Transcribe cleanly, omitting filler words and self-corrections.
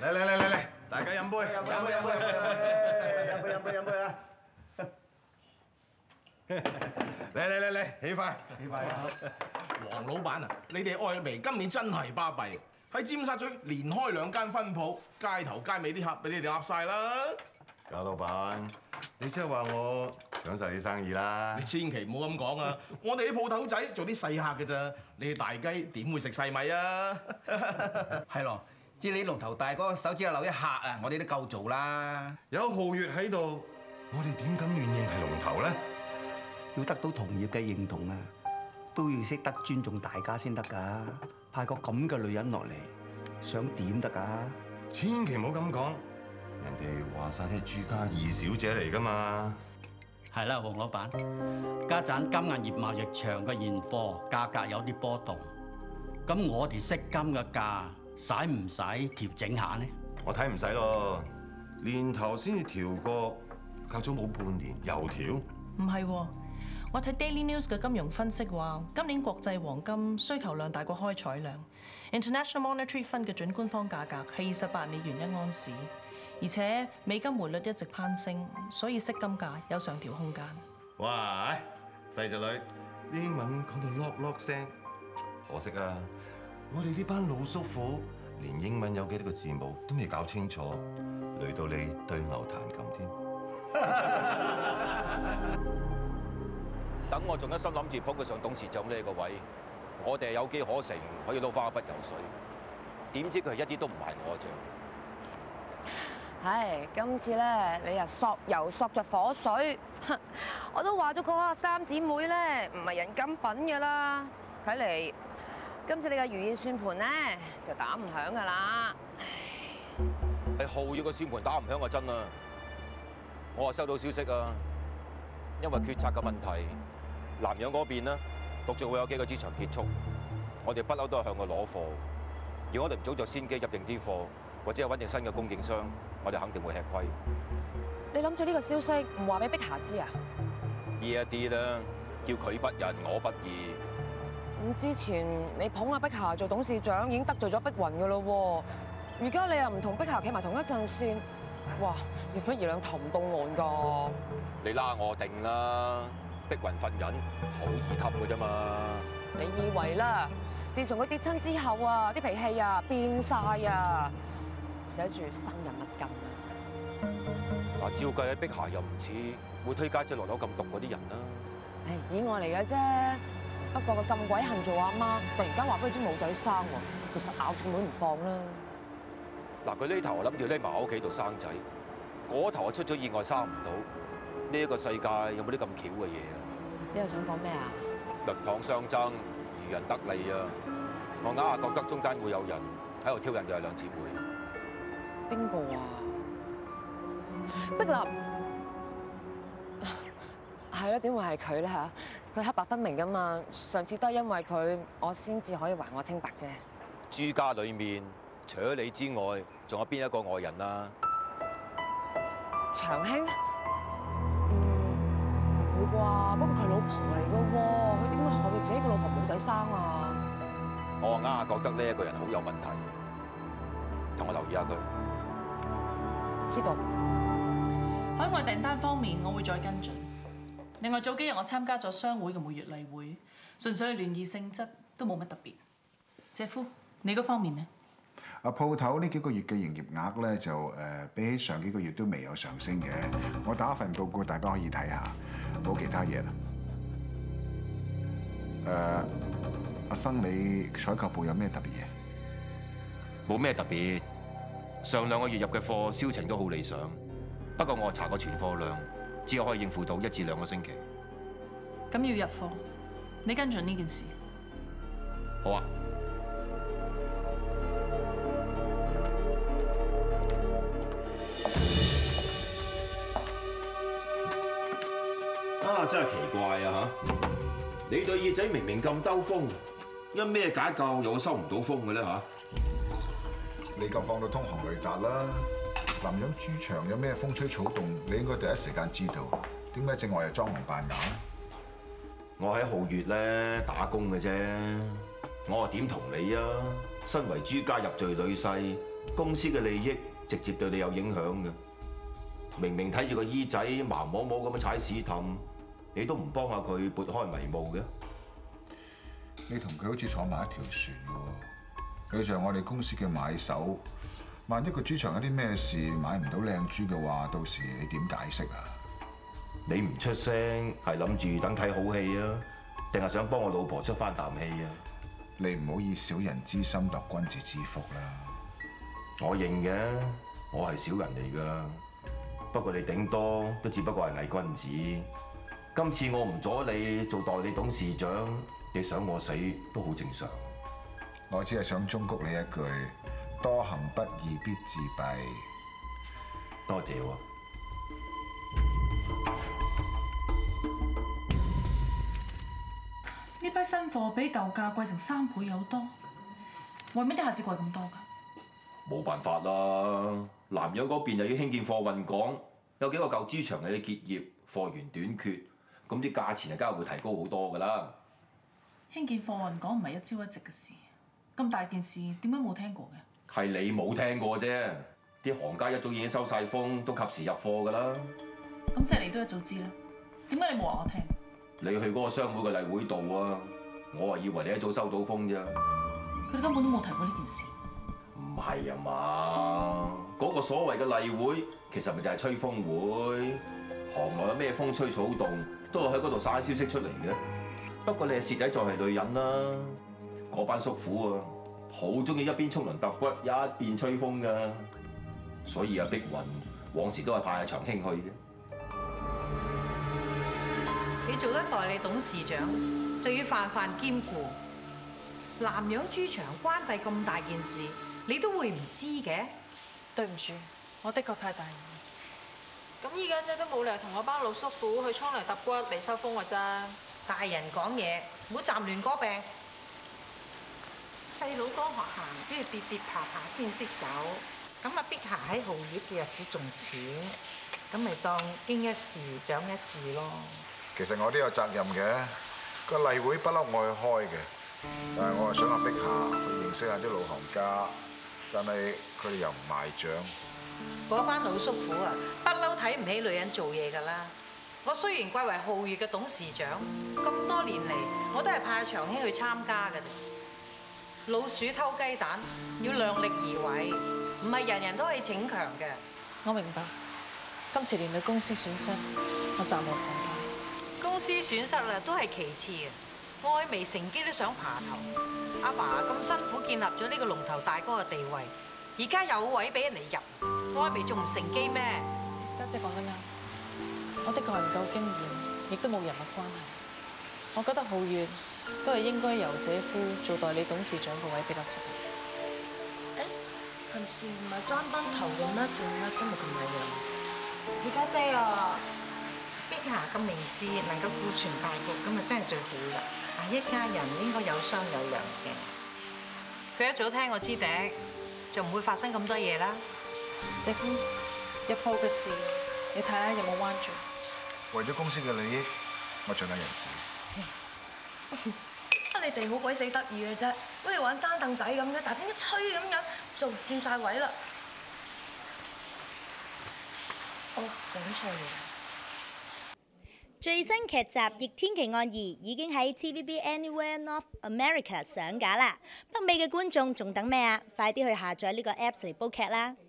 嚟，大家飲杯，飲杯啊！嚟，起快！黃老闆啊，你哋愛薇今年真係巴閉，喺尖沙咀連開2間分鋪，街頭街尾啲客俾你哋揦晒啦！ 賈老闆，你即係話我搶晒你生意啦？ 你千祈唔好咁講啊！我哋啲鋪頭仔做啲細客嘅咋，你哋大雞點會食細米啊？ 係咯，至你龍頭大哥手指留一客啊，我哋都夠做啦。 有皓月喺度，我哋點敢亂認係龍頭咧？ 要得到同業嘅認同啊，都要識得尊重大家先得㗎。派個咁嘅女人落嚟，想點得㗎？ 千祈唔好咁講，人哋話晒啲朱家2小姐嚟㗎嘛。 係啦，黃老闆，家陣金銀業貿易場嘅現貨價格有啲波動，咁我哋飾金嘅價使唔使調整下呢？ 我睇唔使咯，年頭先至調過，隔咗冇半年又調。 唔係喎，我睇 Daily News 嘅金融分析話，今年國際黃金需求量大過開採量。International Monetary Fund 嘅準官方價格係28美元1盎司，而且美金匯率一直攀升，所以飾金價有上調空間。 哇！細隻女，英文講到囉囉聲，可惜啊！我哋呢班老叔父連英文有幾多個字母都未搞清楚，累到你對牛彈琴添。 等我仲一心諗住捧佢上董事長呢個位，我哋有機可乘，可以撈翻一筆油水。點知佢一啲都唔賣我賬。 唉，今次咧你又索油索着火水，我都話咗嗰3姊妹咧唔係人金品㗎啦。睇嚟今次你嘅如意算盤咧就打唔響㗎啦。 係皓月嘅算盤打唔響啊，真啊！我話收到消息啊，因為決策嘅問題，南洋嗰邊咧陸續會有幾個資場結束。我哋不嬲都係向佢攞貨，如果我哋唔早就先機入定啲貨，或者係揾定新嘅供應商，我哋肯定會吃虧。 你諗住呢個消息唔話俾碧霞知啊？ 呢一啲咧，叫佢不仁，我不義。 咁之前你捧阿碧霞做董事長已經得罪咗碧雲㗎咯喎，而家你又唔同碧霞企埋同一陣線，哇！要乜2兩頭唔到岸㗎？ 你拉我定啦，碧雲份人好易氹㗎啫嘛。 你以為啦？自從佢跌親之後啊，啲脾氣啊變晒啊，寫住生人勿近啊！ 嗱，照計碧霞又唔似會推介隻落樓咁毒嗰啲人啦。 誒，意外嚟嘅啫。不過佢咁鬼恨做阿媽，突然間話俾佢知冇仔生喎，佢實咬住妹唔放啦。 嗱，佢呢頭諗住匿埋喺屋企度生仔，嗰頭出咗意外生唔到。呢一個世界有冇啲咁巧嘅嘢啊？ 你又想講咩啊？ 鷸蚌相爭，漁人得利啊！我硬係覺得中間會有人喺度挑釁佢係兩姊妹。 邊個啊？碧立。係咯，點會係佢咧嚇？佢黑白分明噶嘛。上次都係因為佢，我先至可以還我清白啫。 朱家裏面除咗你之外，仲有邊一個外人啊？ 長興？唔會啩？不過佢老婆嚟噶喎，佢點會害到自己個老婆冇仔生啊？ 我硬係覺得呢一個人好有問題，同我留意下佢。 知道。 海外訂單方面，我會再跟進。另外早幾日我參加咗商會嘅每月例會，純粹係聯誼性質，都冇乜特別。姐夫，你嗰方面呢？ 鋪頭呢幾個月嘅營業額咧就比起上幾個月都未有上升嘅。我打一份報告，大家可以睇下，冇其他嘢啦。阿生，你採購部有咩特別嘢？ 冇咩特別，上2個月入嘅貨銷情都好理想，不過我查過存貨量，只可以應付到1至2個星期。 咁要入貨，你跟進呢件事。 好啊。 真係奇怪啊嚇！你對耳仔明明咁兜風，因咩解救又收唔到風嘅咧嚇？ 你夠放到通航雷達啦！南洋豬場有咩風吹草動，你應該第一時間知道。點解正話又裝聾扮啞？ 我喺皓月咧打工嘅啫，我話點同你啊？身為朱家入贅女婿， 公司嘅利益直接對你有影響嘅。明明睇住個姨仔盲摸摸咁樣踩屎氹，你都唔幫下佢撥開迷霧嘅。 你同佢好似坐埋一條船嘅喎，佢就係我哋公司嘅買手。萬一個豬場有啲咩事買唔到靚豬嘅話，到時你點解釋啊？ 你唔出聲係諗住等睇好戲啊，定係想幫我老婆出翻啖氣啊？ 你唔好以小人之心度君子之腹啦。 我認嘅，我係小人嚟㗎。不過你頂多都只不過係偽君子。今次我唔阻你做代理董事長，你想我死都好正常。 我只係想忠告你一句：多行不義必自斃。 多謝喎。 呢批新貨比舊價貴成3倍有多，為乜一下子貴咁多㗎？ 冇辦法啦，南洋嗰邊又要興建貨運港，有幾個舊豬場又要結業，貨源短缺，咁啲價錢梗係會提高好多㗎啦。 興建貨運港唔係一朝一夕嘅事，咁大件事點解冇聽過嘅？ 係你冇聽過啫，啲行家一早已經收晒風，都及時入貨㗎啦。 咁即係你都一早知啦，點解你冇話我聽？ 你去嗰個商會嘅例會度啊，我係以為你一早收到風啫。 佢哋根本都冇提過呢件事。 唔係啊嘛，嗰個所謂嘅例會，其實咪就係吹風會，行內有咩風吹草動，都係喺嗰度散消息出嚟嘅。不過你係蝕底就係女人啦，嗰班叔父啊，好中意一邊沖涼揼骨，一邊吹風㗎，所以阿碧雲往時都係派阿長興去啫。 你做得代理董事長，就要泛兼顧。南洋豬場關閉咁大件事，你都會唔知嘅？ 對唔住，我的確太大意。 咁依家姐都冇理由同我班老叔父去沖涼揼骨嚟收風㗎咋。 大人講嘢，唔好站亂歌病。 細佬哥學行都要跌跌爬爬先識走。咁啊，碧霞喺紅葉嘅日子仲淺，咁咪當經一事長一智咯。 其實我都有責任嘅，個例會不嬲我去開嘅，但係我係想阿碧霞去認識下啲老行家，但係佢哋又唔賣帳。 嗰班老叔父啊，不嬲睇唔起女人做嘢㗎啦。我雖然貴為皓月嘅董事長，咁多年嚟我都係派長興去參加㗎啫。老鼠偷雞蛋，要量力而為，唔係人人都可以逞強嘅。 我明白，今次連累公司損失，我責無旁貸。 公司損失啦，都係其次嘅。愛未成機都想爬頭。阿爸咁辛苦建立咗呢個龍頭大哥嘅地位，而家有位俾人哋入，愛未仲唔成機咩？ 家姐講得啱，我的確係唔夠經驗，亦都冇人脈關係。我覺得皓月都係應該由姐夫做代理董事長個位比較適合。 平時唔係爭崩頭嘅咩？做咩今日咁禮讓？ 二家姐啊！ 碧霞咁明智，能夠顧全大局，咁啊真係最好啦！啊，一家人應該有商有量嘅。 佢一早聽我支笛，就唔會發生咁多嘢啦。 姐夫，入貨嘅事，你睇下有冇彎住？ 為咗公司嘅利益，我盡量人事。 你哋好鬼死得意嘅啫，好似玩爭凳仔咁嘅，大風一吹咁樣就轉晒位啦。哦，講錯嘢。 最新劇集《逆天奇案2》已經喺 TVBAnywhere North America 上架啦！北美嘅觀眾仲等咩啊？快啲去下載呢個 Apps 嚟煲劇啦！